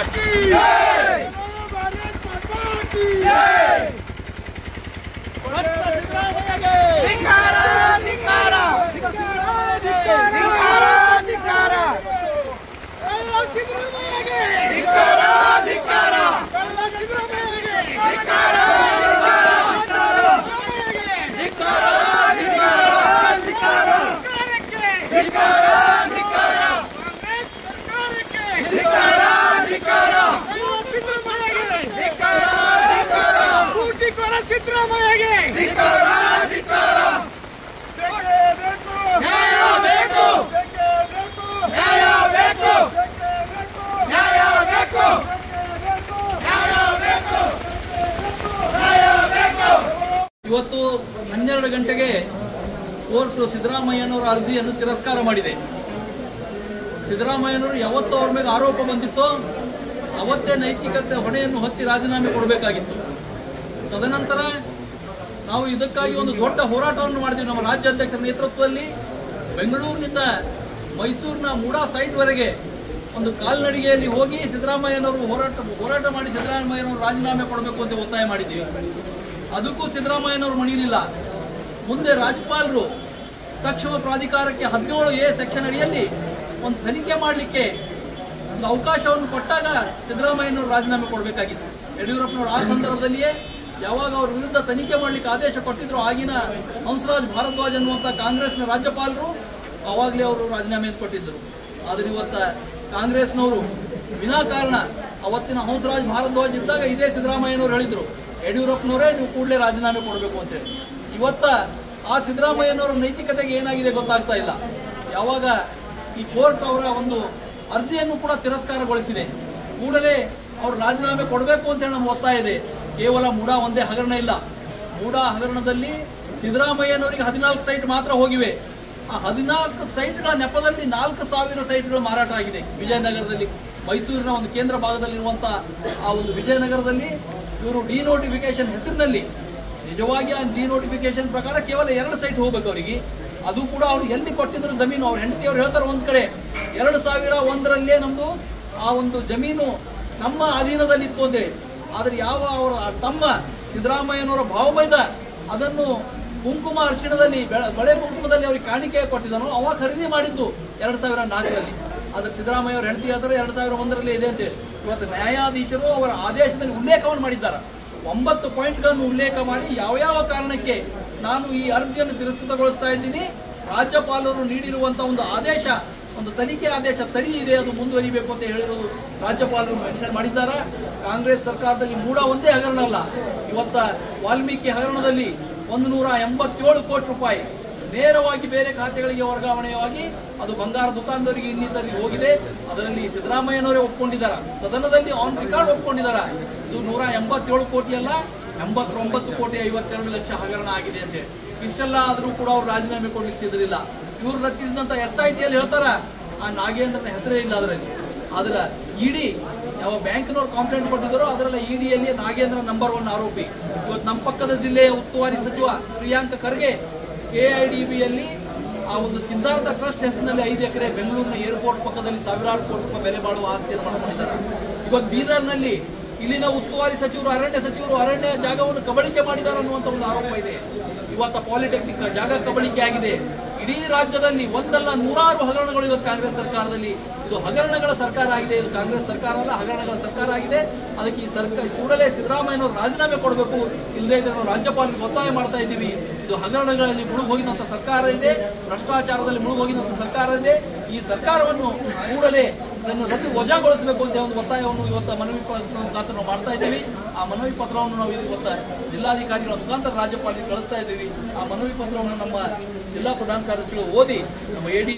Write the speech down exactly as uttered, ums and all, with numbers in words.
की जय, भारत माता की जय। ಧಿಕ್ಕಾರ ಧಿಕ್ಕಾರ ಧಿಕ್ಕಾರ ಧಿಕ್ಕಾರ ಸಿದ್ದರಾಮಯ್ಯಗೆ ಧಿಕ್ಕಾರ ಧಿಕ್ಕಾರ ಸಿದ್ದರಾಮಯ್ಯಗೆ ಧಿಕ್ಕಾರ ಧಿಕ್ಕಾರ ಧಿಕ್ಕಾರ ಧಿಕ್ಕಾರ ಧಿಕ್ಕಾರ ಕಾಂಗ್ರೆಸ್ ಸರ್ಕಾರಕ್ಕೆ ಧಿಕ್ಕಾರ ಧಿಕ್ಕಾರ ಸಿದ್ದರಾಮಯ್ಯಗೆ ಧಿಕ್ಕಾರ ಧಿಕ್ಕಾರ ಕೂಟಿಕೋರ ಸಿದ್ದರಾಮಯ್ಯಗೆ ಧಿಕ್ಕಾರ ಧಿಕ್ಕಾರ ನ್ಯಾಯ ಬೇಕು ನ್ಯಾಯ ಬೇಕು ನ್ಯಾಯ ಬೇಕು ನ್ಯಾಯ ಬೇಕು ನ್ಯಾಯ ಬೇಕು. ಇವತ್ತು ಹನ್ನೆರಡು ಗಂಟೆಗೆ ಕೋರ್ಟ್ ಸಿದ್ದರಾಮಯ್ಯನವರ ಅರ್ಜಿಯನ್ನು ತಿರಸ್ಕಾರ ಮಾಡಿದೆ. ಸಿದ್ದರಾಮಯ್ಯನವರು ಯಾವತ್ತೂ ಅವ್ರ ಮೇಲೆ ಆರೋಪ ಬಂದಿತ್ತು ಅವತ್ತೇ ನೈತಿಕತೆ ಹೊಣೆಯನ್ನು ಹೊತ್ತಿ ರಾಜೀನಾಮೆ ಕೊಡಬೇಕಾಗಿತ್ತು. ತದನಂತರ ನಾವು ಇದಕ್ಕಾಗಿ ಒಂದು ದೊಡ್ಡ ಹೋರಾಟವನ್ನು ಮಾಡಿದ್ವಿ. ನಮ್ಮ ರಾಜ್ಯಾಧ್ಯಕ್ಷರ ನೇತೃತ್ವದಲ್ಲಿ ಬೆಂಗಳೂರಿನಿಂದ ಮೈಸೂರಿನ ಮೂಡಾ ಸೈಟ್ವರೆಗೆ ಒಂದು ಕಾಲ್ನಡಿಗೆಯಲ್ಲಿ ಹೋಗಿ ಸಿದ್ದರಾಮಯ್ಯನವರು ಹೋರಾಟ ಹೋರಾಟ ಮಾಡಿ ಸಿದ್ದರಾಮಯ್ಯನವರು ರಾಜೀನಾಮೆ ಕೊಡಬೇಕು ಅಂತ ಒತ್ತಾಯ ಮಾಡಿದ್ದೀವಿ. ಅದಕ್ಕೂ ಸಿದ್ದರಾಮಯ್ಯನವರು ಮಣಿಯಲಿಲ್ಲ. ಮುಂದೆ ರಾಜ್ಯಪಾಲರು ಸಕ್ಷಮ ಪ್ರಾಧಿಕಾರಕ್ಕೆ ಹದಿನೇಳು ಎ ಸೆಕ್ಷನ್ ಅಡಿಯಲ್ಲಿ ಒಂದು ತನಿಖೆ ಮಾಡಲಿಕ್ಕೆ ಒಂದು ಅವಕಾಶವನ್ನು ಕೊಟ್ಟಾಗ ಸಿದ್ದರಾಮಯ್ಯನವರು ರಾಜೀನಾಮೆ ಕೊಡಬೇಕಾಗಿತ್ತು. ಯಡಿಯೂರಪ್ಪನವರು ಆ ಸಂದರ್ಭದಲ್ಲಿಯೇ ಯಾವಾಗ ಅವ್ರ ವಿರುದ್ಧ ತನಿಖೆ ಮಾಡಲಿಕ್ಕೆ ಆದೇಶ ಕೊಟ್ಟಿದ್ರು ಆಗಿನ ಹಂಸರಾಜ್ ಭಾರದ್ವಾಜ್ ಅನ್ನುವಂಥ ಕಾಂಗ್ರೆಸ್ನ ರಾಜ್ಯಪಾಲರು ಆವಾಗಲೇ ಅವರು ರಾಜೀನಾಮೆಯನ್ನು ಕೊಟ್ಟಿದ್ದರು. ಆದರೆ ಇವತ್ತ ಕಾಂಗ್ರೆಸ್ನವರು ವಿನಾಕಾರಣ ಅವತ್ತಿನ ಹಂಸರಾಜ್ ಭಾರದ್ವಾಜ್ ಇದ್ದಾಗ ಇದೇ ಸಿದ್ದರಾಮಯ್ಯನವರು ಹೇಳಿದ್ರು ಯಡಿಯೂರಪ್ಪನವರೇ ನೀವು ಕೂಡಲೇ ರಾಜೀನಾಮೆ ಕೊಡಬೇಕು ಅಂತೇಳಿ. ಇವತ್ತ ಆ ಸಿದ್ದರಾಮಯ್ಯನವರ ನೈತಿಕತೆಗೆ ಏನಾಗಿದೆ ಗೊತ್ತಾಗ್ತಾ ಇಲ್ಲ. ಯಾವಾಗ ಈ ಕೋರ್ಟ್ ಅವರ ಒಂದು ಅರ್ಜಿಯನ್ನು ಕೂಡ ತಿರಸ್ಕಾರಗೊಳಿಸಿದೆ, ಕೂಡಲೇ ಅವರು ರಾಜೀನಾಮೆ ಕೊಡಬೇಕು ಅಂತೇಳಿ ನಮ್ಮ ಒತ್ತಾಯ ಇದೆ. ಕೇವಲ ಮೂಡಾ ಒಂದೇ ಹಗರಣ ಇಲ್ಲ. ಮೂಡಾ ಹಗರಣದಲ್ಲಿ ಸಿದ್ದರಾಮಯ್ಯನವರಿಗೆ ಹದಿನಾಲ್ಕು ಸೈಟ್ ಮಾತ್ರ ಹೋಗಿವೆ. ಆ ಹದಿನಾಲ್ಕು ಸೈಟ್ಗಳ ನೆಪದಲ್ಲಿ ನಾಲ್ಕು ಸಾವಿರ ಸೈಟ್ಗಳು ಮಾರಾಟ ಆಗಿದೆ ವಿಜಯನಗರದಲ್ಲಿ. ಮೈಸೂರಿನ ಒಂದು ಕೇಂದ್ರ ಭಾಗದಲ್ಲಿರುವಂತಹ ಆ ಒಂದು ವಿಜಯನಗರದಲ್ಲಿ ಇವರು ಡಿನೋಟಿಫಿಕೇಶನ್ ಹೆಸರಿನಲ್ಲಿ ನಿಜವಾಗಿ ಆ ಡಿನೋಟಿಫಿಕೇಶನ್ ಪ್ರಕಾರ ಕೇವಲ ಎರಡು ಸೈಟ್ ಹೋಗ್ಬೇಕು ಅವರಿಗೆ. ಅದು ಕೂಡ ಅವ್ರು ಎಲ್ಲಿ ಕೊಟ್ಟಿದ್ರು ಜಮೀನು, ಅವ್ರ ಹೆಂಡತಿ ಅವ್ರು ಹೇಳ್ತಾರೆ ಒಂದ್ ಕಡೆ ಎರಡು ಸಾವಿರ ಒಂದರಲ್ಲೇ ನಮ್ದು ಆ ಒಂದು ಜಮೀನು ನಮ್ಮ ಅಧೀನದಲ್ಲಿತ್ತು ಅಂತೇಳಿ. ಆದ್ರೆ ಯಾವ ಅವರ ತಮ್ಮ ಸಿದ್ದರಾಮಯ್ಯನವರ ಭಾವಮೈದ ಅದನ್ನು ಕುಂಕುಮ ಅರಿಶಿಣದಲ್ಲಿ ಬಳೆ ಕುಂಕುಮದಲ್ಲಿ ಅವ್ರಿಗೆ ಕಾಣಿಕೆ ಕೊಟ್ಟಿದ್ದಾನೋ ಅವಾಗ ಖರೀದಿ ಮಾಡಿದ್ದು ಎರಡ್ ಸಾವಿರ ನಾಲ್ಕರಲ್ಲಿ. ಆದ್ರೆ ಸಿದ್ದರಾಮಯ್ಯ ಅವ್ರ ಹೆಂಡತಿ ಆದ್ರೆ ಎರಡ್ ಸಾವಿರ ಒಂದರಲ್ಲಿ ಇದೆ ಅಂತೇಳಿ. ಇವತ್ತು ನ್ಯಾಯಾಧೀಶರು ಅವರ ಆದೇಶದಲ್ಲಿ ಉಲ್ಲೇಖವನ್ನು ಮಾಡಿದ್ದಾರೆ. ಒಂಬತ್ತು ಪಾಯಿಂಟ್ಗಳನ್ನು ಉಲ್ಲೇಖ ಮಾಡಿ ಯಾವ ಯಾವ ಕಾರಣಕ್ಕೆ ನಾನು ಈ ಅರ್ಜಿಯನ್ನು ತಿರಸ್ಕೃತಗೊಳಿಸ್ತಾ ಇದ್ದೀನಿ, ರಾಜ್ಯಪಾಲರು ನೀಡಿರುವಂತಹ ಒಂದು ಆದೇಶ, ಒಂದು ತನಿಖೆ ಆದೇಶ ಸರಿ ಇದೆ, ಅದು ಮುಂದುವರಿಬೇಕು ಅಂತ ಹೇಳಿರೋದು ರಾಜ್ಯಪಾಲರು ಮೆನ್ಷನ್ ಮಾಡಿದ್ದಾರೆ. ಕಾಂಗ್ರೆಸ್ ಸರ್ಕಾರದಲ್ಲಿ ಮೂಡಾ ಒಂದೇ ಹಗರಣ ಅಲ್ಲ, ಇವತ್ತ ವಾಲ್ಮೀಕಿ ಹಗರಣದಲ್ಲಿ ಒಂದು ನೂರ ಎಂಬತ್ತೇಳು ಕೋಟಿ ರೂಪಾಯಿ ನೇರವಾಗಿ ಬೇರೆ ಖಾತೆಗಳಿಗೆ ವರ್ಗಾವಣೆಯಾಗಿ ಅದು ಬಂಗಾರ ದುಕಾನದವರಿಗೆ ಇನ್ನಿತರಿಗೆ ಹೋಗಿದೆ. ಅದರಲ್ಲಿ ಸಿದ್ದರಾಮಯ್ಯನವರೇ ಒಪ್ಕೊಂಡಿದ್ದಾರೆ, ಸದನದಲ್ಲಿ ಆನ್ ರೆಕಾರ್ಡ್ ಒಪ್ಕೊಂಡಿದ್ದಾರೆ. ಇದು ನೂರ ಎಂಬತ್ತೇಳು ಕೋಟಿ ಅಲ್ಲ, ಎಂಬತ್ತೊಂಬತ್ತು ಕೋಟಿ ಐವತ್ತೆರಡು ಲಕ್ಷ ಹಗರಣ ಆಗಿದೆ ಅಂತ. ಇಷ್ಟೆಲ್ಲ ಆದ್ರೂ ಕೂಡ ಅವ್ರು ರಾಜೀನಾಮೆ ಕೊಡ್ಲಿಕ್ಕೆ ಸಿದ್ಧರಿಲ್ಲ. ಇವ್ರು ರಚಿಸಿದಂತ ಎಸ್ ಐ ಟಿಯಲ್ಲಿ ಹೇಳ್ತಾರ ಆ ನಾಗೇಂದ್ರನ ಹೆಸರೇ ಇಲ್ಲ ಅದರಲ್ಲಿ. ಆದ್ರೆ ಇಡಿ ಯಾವ ಬ್ಯಾಂಕ್ನವ್ರು ಕಂಪ್ಲೇಂಟ್ ಕೊಟ್ಟಿದ್ದಾರೋ ಅದರಲ್ಲಿ ಇಡಿಯಲ್ಲಿ ನಾಗೇಂದ್ರ ನಂಬರ್ ಒನ್ ಆರೋಪಿ. ಇವತ್ತು ನಮ್ಮ ಪಕ್ಕದ ಜಿಲ್ಲೆಯ ಉಸ್ತುವಾರಿ ಸಚಿವ ಪ್ರಿಯಾಂಕ್ ಖರ್ಗೆ ಕೆಐಡಿಬಿಯಲ್ಲಿ ಆ ಒಂದು ಸಿದ್ಧಾರ್ಥ ಟ್ರಸ್ಟ್ ಹೆಸರಿನಲ್ಲಿ ಐದು ಎಕರೆ ಬೆಂಗಳೂರಿನ ಏರ್ಪೋರ್ಟ್ ಪಕ್ಕದಲ್ಲಿ ಸಾವಿರಾರು ಕೋಟಿ ರೂಪಾಯಿ ಬೆಲೆ ಬಾಳುವ ಆಸ್ತಿಯನ್ನು ಮಾಡ್ಕೊಂಡಿದ್ದಾರೆ. ಇವತ್ತು ಬೀದರ್ನಲ್ಲಿ ಇಲ್ಲಿನ ಉಸ್ತುವಾರಿ ಸಚಿವರು ಅರಣ್ಯ ಸಚಿವರು ಅರಣ್ಯ ಜಾಗವನ್ನು ಕಬಳಿಕೆ ಮಾಡಿದ್ದಾರೆ ಅನ್ನುವಂತ ಒಂದು ಆರೋಪ ಇದೆ. ಇವತ್ತ ಪಾಲಿಟೆಕ್ನಿಕ್ ಜಾಗ ಕಬಳಿಕೆ ಆಗಿದೆ. ಇಡೀ ರಾಜ್ಯದಲ್ಲಿ ಒಂದಲ್ಲ ನೂರಾರು ಹಗರಣಗಳು ಇವತ್ತು ಕಾಂಗ್ರೆಸ್ ಸರ್ಕಾರದಲ್ಲಿ. ಇದು ಹಗರಣಗಳ ಸರ್ಕಾರ ಆಗಿದೆ, ಇದು ಕಾಂಗ್ರೆಸ್ ಸರ್ಕಾರ ಅಲ್ಲ, ಹಗರಣಗಳ ಸರ್ಕಾರ ಆಗಿದೆ. ಅದಕ್ಕೆ ಈ ಸರ್ಕಾರ ಕೂಡಲೇ ಸಿದ್ದರಾಮಯ್ಯನವರು ರಾಜೀನಾಮೆ ಕೊಡಬೇಕು, ಇಲ್ಲದೇ ಇದ್ರೆ ನಾವು ರಾಜ್ಯಪಾಲರಿಗೆ ಒತ್ತಾಯ ಮಾಡ್ತಾ ಇದ್ದೀವಿ. ಇದು ಹಗರಣಗಳಲ್ಲಿ ಮುಳುಗಿ ಹೋಗಿದಂತ ಸರ್ಕಾರ ಇದೆ, ಭ್ರಷ್ಟಾಚಾರದಲ್ಲಿ ಮುಳುಗಿ ಹೋಗಿದಂತ ಸರ್ಕಾರ ಇದೆ. ಈ ಸರ್ಕಾರವನ್ನು ಕೂಡಲೇ ಇದನ್ನು ರದ್ದು ವಜಾಗೊಳಿಸಬೇಕು ಅಂತ ಒಂದು ಒತ್ತಾಯವನ್ನು ಇವತ್ತು ಮನವಿ ಪತ್ರ ಮುಖಾಂತರ ನಾವು ಮಾಡ್ತಾ ಇದ್ದೀವಿ. ಆ ಮನವಿ ಪತ್ರವನ್ನು ನಾವು ಇವತ್ತು ಜಿಲ್ಲಾಧಿಕಾರಿಗಳ ಮುಖಾಂತರ ರಾಜ್ಯಪಾಲರಿಗೆ ಕಳಿಸ್ತಾ ಇದ್ದೀವಿ. ಆ ಮನವಿ ಪತ್ರವನ್ನು ನಮ್ಮ ಜಿಲ್ಲಾ ಪ್ರಧಾನ ಕಾರ್ಯದರ್ಶಿಗಳು ಓದಿ ನಮ್ಮ ಎಡಿ